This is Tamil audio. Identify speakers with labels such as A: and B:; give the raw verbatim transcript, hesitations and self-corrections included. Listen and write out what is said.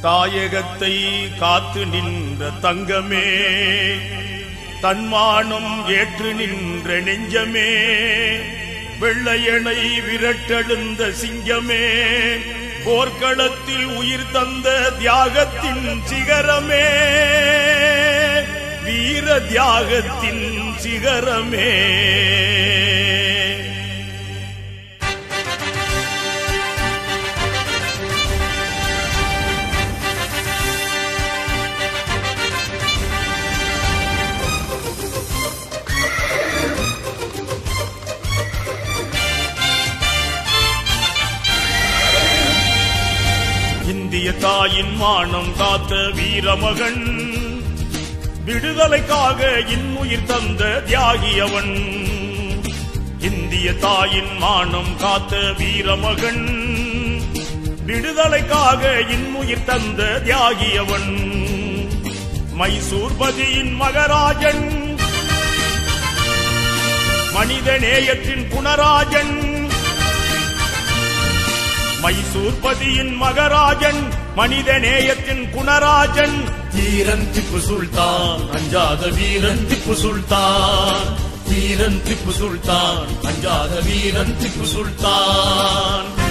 A: தாயகத்தை காத்து நின்ற தங்கமே, தன்மானம் ஏற்று நின்ற நெஞ்சமே, வெள்ளையனை விரட்டெழுந்த சிங்கமே, போர்க்களத்தில் உயிர் தந்த தியாகத்தின் சிகரமே, வீர தியாகத்தின் சிகரமே. இந்திய தாயின் மானம் காத்த வீரமகன், விடுதலைக்காக இன்னுயிர் தந்த தியாகியவன். இந்திய தாயின் மானம் காத்த வீரமகன், விடுதலைக்காக இன்னுயிர் தந்த தியாகியவன். மைசூர்பதியின் மகராஜன், மனித நேயத்தின் குணராஜன். மைசூர்பதியின் மகராஜன், மனித நேயத்தின் குணராஜன். வீரன் திப்பு சுல்தான், அஞ்சாத வீரன் திப்பு சுல்தான். வீரன் திப்பு சுல்தான், அஞ்சாத வீரன் திப்பு சுல்தான்.